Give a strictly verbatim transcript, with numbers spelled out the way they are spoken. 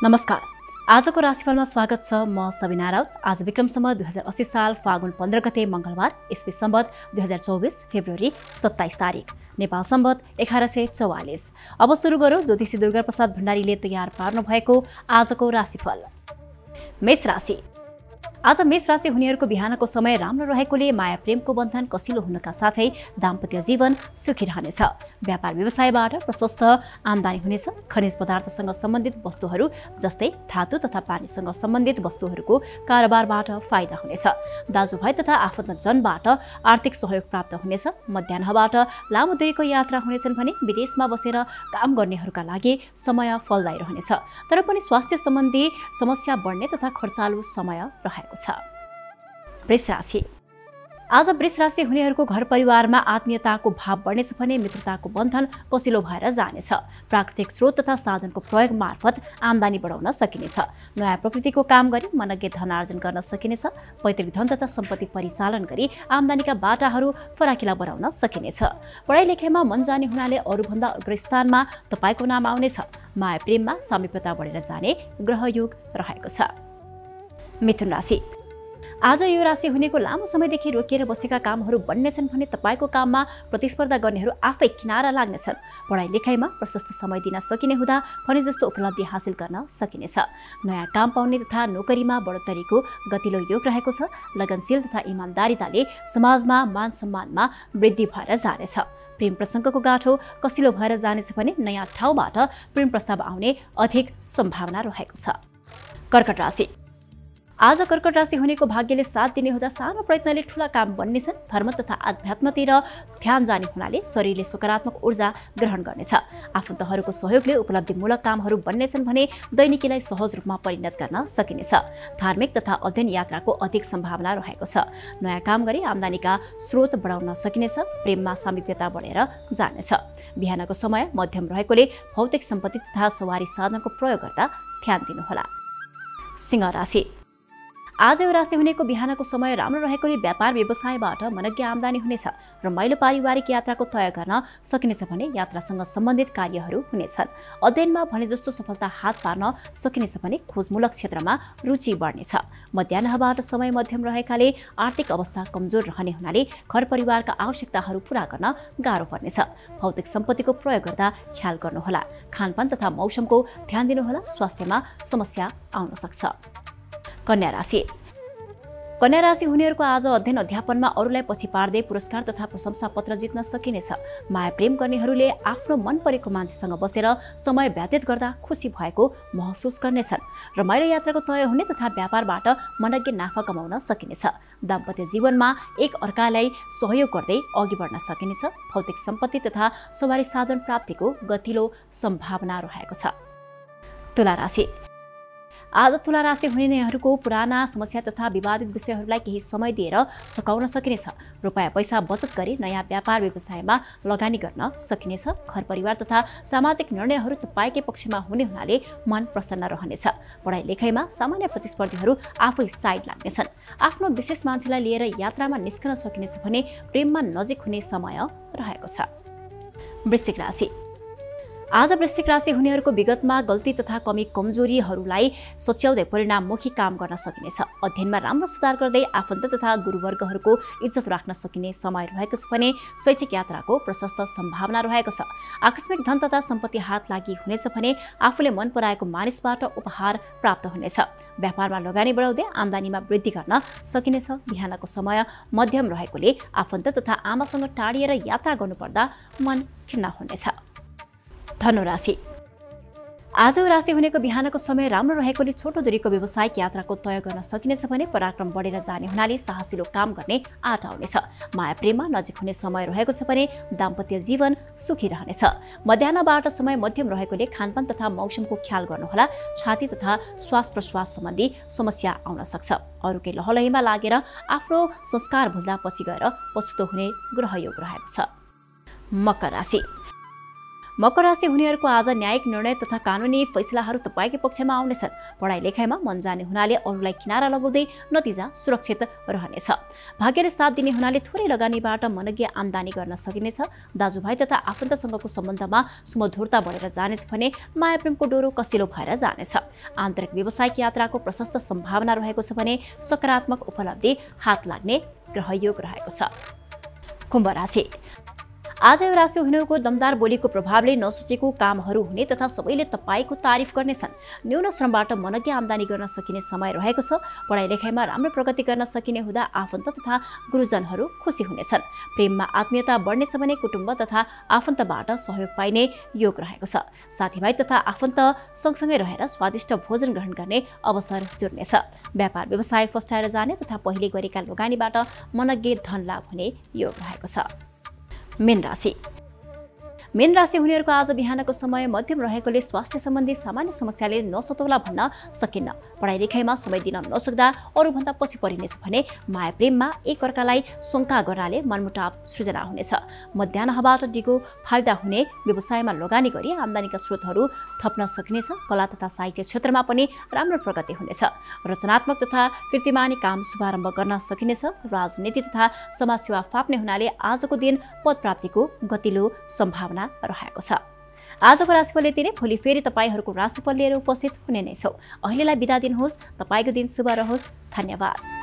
नमस्कार। आजको राशिफलमा स्वागत छ। म सबिना राउत। आज विक्रम सम्वत दुई हजार अस्सी साल फागुन पन्ध्र गते मङ्गलबार, इस्वी सम्वत दुई हजार चौबिस फेब्रुअरी सत्ताइस तारिक, नेपाल सम्वत एघार सय चौवालिस। अब सुरु गरौँ ज्योतिषी दुर्गा प्रसाद भण्डारीले तयार पार्नु भएको आजको राशिफल। मेष राशि। आज मेष राशि हुनेहरूको बिहानको समय राम्रो रहेकोले माया प्रेमको बन्धन कसिलो हुनका साथै दाम्पत्य जीवन सुखी रहनेछ। व्यापार व्यवसायबाट प्रशस्त आम्दानी हुनेछ। खनिज पदार्थसँग सम्बन्धित वस्तुहरू जस्तै धातु तथा पानीसँग सम्बन्धित वस्तुहरूको कारोबारबाट फाइदा हुनेछ। दाजुभाइ तथा आफन्तजनबाट आर्थिक सहयोग प्राप्त हुनेछ। मध्याह्नबाट लामो दूरीको यात्रा हुनेछन् भने विदेशमा बसेर काम गर्नेहरूका लागि समय फलदायी रहनेछ। तर पनि स्वास्थ्य सम्बन्धी समस्या बढ्ने तथा खर्चालु समय रहेको छ। वृष राशि। आज वृष राशि हुनेहरूको घर परिवारमा आत्मीयताको भाव बढ्नेछ भने मित्रताको बन्धन कसिलो भएर जानेछ। प्राकृतिक स्रोत तथा साधनको प्रयोग मार्फत आम्दानी बढाउन सकिनेछ। नयाँ प्रकृतिको काम गरी मनज्ञ धन आर्जन गर्न सकिनेछ। पैतृक धन तथा सम्पत्ति परिचालन गरी आम्दानीका बाटाहरू फराकिला बनाउन सकिनेछ। पढाइ लेखाइमा मन जाने हुनाले अरूभन्दा अग्रस्थानमा तपाईँको नाम आउनेछ। माया प्रेममा सामिप्यता बढेर जाने ग्रहयोग रहेको छ। मिथुन राशि। आज यो राशि हुनेको लामो समयदेखि रोकिएर बसेका कामहरू बन्नेछन् भने तपाईँको काममा प्रतिस्पर्धा गर्नेहरू आफै किनारा लाग्नेछन्। पढाइ लेखाइमा प्रशस्त समय दिन सकिने हुँदा भने जस्तो उपलब्धि हासिल गर्न सकिनेछ। नयाँ काम पाउने तथा नोकरीमा बढोत्तरीको गतिलो योग रहेको छ। लगनशील तथा इमान्दारिताले समाजमा मान सम्मानमा वृद्धि भएर जानेछ। प्रेम प्रसङ्गको गाँठो कसिलो भएर जानेछ भने नयाँ ठाउँबाट प्रेम प्रस्ताव आउने अधिक सम्भावना रहेको छ। कर्कट राशि। आज कर्कट राशि हुनेको भाग्यले साथ दिने हुँदा सानो प्रयत्नले ठूला काम बन्नेछन्। धर्म तथा आध्यात्मतिर ध्यान जाने हुनाले शरीरले सकारात्मक ऊर्जा ग्रहण गर्नेछ। आफन्तहरूको सहयोगले उपलब्धिमूलक कामहरू बन्नेछन् भने दैनिकीलाई सहज रूपमा परिणत गर्न सकिनेछ। धार्मिक तथा अध्ययन यात्राको अधिक सम्भावना रहेको छ। नयाँ काम गरी आम्दानीका स्रोत बढाउन सकिनेछ। प्रेममा सामिप्यता बढेर जानेछ। बिहानको समय मध्यम रहेकोले भौतिक सम्पत्ति तथा सवारी साधनको प्रयोग गर्दा ध्यान दिनुहोला। सिंह राशि। आज यो राशि हुनेको बिहानको समय राम्रो रहेकोले व्यापार व्यवसायबाट मनज्ञ आम्दानी हुनेछ। रमाइलो पारिवारिक यात्राको तय गर्न सकिनेछ भने यात्रासँग सम्बन्धित कार्यहरू हुनेछन्। अध्ययनमा भने जस्तो सफलता हात पार्न सकिनेछ भने खोजमूलक क्षेत्रमा रुचि बढ्नेछ। मध्याह्नबाट समय मध्यम रहेकाले आर्थिक अवस्था कमजोर रहने हुनाले घर परिवारका आवश्यकताहरू पूरा गर्न गाह्रो पर्नेछ। भौतिक सम्पत्तिको प्रयोग गर्दा ख्याल गर्नुहोला। खानपान तथा मौसमको ध्यान दिनुहोला। स्वास्थ्यमा समस्या आउन सक्छ। कन्या राशि। कन्या राशि हुनेहरूको आज अध्ययन अध्यापनमा अरूलाई पछि पार्दै पुरस्कार तथा प्रशंसा पत्र जित्न सकिनेछ। माया प्रेम गर्नेहरूले आफ्नो मन परेको मान्छेसँग बसेर समय व्यतीत गर्दा खुसी भएको महसुस गर्नेछन्। रमाइलो यात्राको तय हुने तथा व्यापारबाट मनज्ञ नाफा कमाउन सकिनेछ। दाम्पत्य जीवनमा एक अर्कालाई सहयोग गर्दै अघि बढ्न सकिनेछ। भौतिक सम्पत्ति तथा सवारी साधन प्राप्तिको गतिलो सम्भावना रहेको छ। तुला राशि। आज तुला राशि हुनेहरूको पुराना समस्या तथा विवादित विषयहरूलाई केही समय दिएर सकाउन सकिनेछ। रुपैयाँ पैसा बचत गरी नयाँ व्यापार व्यवसायमा लगानी गर्न सकिनेछ। घर परिवार तथा सामाजिक निर्णयहरू तपाईँकै पक्षमा हुने हुनाले मन प्रसन्न रहनेछ। पढाइ लेखाइमा सामान्य प्रतिस्पर्धीहरू आफै साइड लाग्नेछन्। आफ्नो विशेष मान्छेलाई लिएर यात्रामा निस्कन सकिनेछ भने प्रेममा नजिक हुने समय रहेको छ। वृश्चिक राशि। आज वृश्चिक राशि हुनेहरूको विगतमा गल्ती तथा कमी कमजोरीहरूलाई सच्याउँदै परिणाममुखी काम गर्न सकिनेछ। अध्ययनमा राम्रो सुधार गर्दै आफन्त तथा गुरुवर्गहरूको इज्जत राख्न सकिने समय रहेको छ भने शैक्षिक यात्राको प्रशस्त सम्भावना रहेको छ। आकस्मिक धन तथा सम्पत्ति हात लागि हुनेछ भने आफूले मन पराएको मानिसबाट उपहार प्राप्त हुनेछ। व्यापारमा लगानी बढाउँदै आम्दानीमा वृद्धि गर्न सकिनेछ। बिहानको समय मध्यम रहेकोले आफन्त तथा आमासँग टाढिएर यात्रा गर्नुपर्दा मन खिन्न हुनेछ। धनु राशि। आज राशि हुनेको बिहानको समय राम्रो रहेकोले छोटो दूरीको व्यावसायिक यात्राको तय गर्न सकिनेछ भने पराक्रम बढेर जाने हुनाले साहसिलो काम गर्ने आँट आउनेछ। माया प्रेममा नजिक हुने समय रहेको छ भने दाम्पत्य जीवन सुखी रहनेछ। मध्याह्नबाट समय मध्यम रहेकोले खानपान तथा मौसमको ख्याल गर्नुहोला। छाती तथा श्वास प्रश्वास सम्बन्धी समस्या आउन सक्छ। अरूकै लहलहीमा लागेर आफ्नो संस्कार भुल्दा पछि गएर पछुतो हुने ग्रहयोग रहेको छ। मकर राशि। मकर राशि हुनेहरूको आज न्यायिक निर्णय तथा कानुनी फैसलाहरू तपाईँकै पक्षमा आउनेछन्। पढाइ लेखाइमा मन जाने हुनाले अरूलाई किनारा लगाउँदै नतिजा सुरक्षित रहनेछ। भाग्यले साथ दिने हुनाले थोरै लगानीबाट मनज्ञ आम्दानी गर्न सकिनेछ। दाजुभाइ तथा आफन्तसँगको सम्बन्धमा सुमधुरता बढेर जानेछ भने माया प्रेमको डोरो कसिलो भएर जानेछ। आन्तरिक व्यावसायिक यात्राको प्रशस्त सम्भावना रहेको छ भने सकारात्मक उपलब्धि हात लाग्ने ग्रहयोग रहेको छ। कुम्भ राशि आज यो राशि हुनेको दमदार बोलीको प्रभावले नसोचेको कामहरू हुने तथा सबैले तपाईँको तारिफ गर्नेछन्। न्यून श्रमबाट मनज्ञ आम्दानी गर्न सकिने समय रहेको छ। पढाइ लेखाइमा राम्रो प्रगति गर्न सकिने हुँदा आफन्त तथा गुरुजनहरू खुसी हुनेछन्। प्रेममा आत्मीयता बढ्नेछ भने कुटुम्ब तथा आफन्तबाट सहयोग पाइने योग रहेको छ। साथीभाइ तथा आफन्त सँगसँगै रहेर स्वादिष्ट भोजन ग्रहण गर्ने अवसर जुर्नेछ। व्यापार व्यवसाय फस्टाएर जाने तथा पहिले गरेका लगानीबाट मनज्ञ धन लाभ हुने योग रहेको छ। मीन राशि मीन राशि हुनेहरूको आज बिहानको समय मध्यम रहेकोले स्वास्थ्य सम्बन्धी सामान्य समस्याले नसतौला भन्न सकिन्न। पढाइ लेखाइमा समय दिन नसक्दा अरूभन्दा पछि परिनेछ भने माया प्रेममा एक अर्कालाई शङ्का गर्नाले मनमुटाव सृजना हुनेछ। मध्याहबाट दिगो फाइदा हुने व्यवसायमा लगानी गरी आम्दानीका स्रोतहरू थप्न सकिनेछ। कला तथा साहित्य क्षेत्रमा पनि राम्रो प्रगति हुनेछ। रचनात्मक तथा कीर्तिमानी काम शुभारम्भ गर्न सकिनेछ। राजनीति तथा समाजसेवा फाप्ने हुनाले आजको दिन पद प्राप्तिको गतिलो सम्भावना रहेको छ। आजको राशिफल यति नै। भोलि फेरि तपाईँहरूको राशिफल लिएर उपस्थित हुने नै छौँ। अहिलेलाई बिदा दिनुहोस्। तपाईँको दिन शुभ रहोस्। धन्यवाद।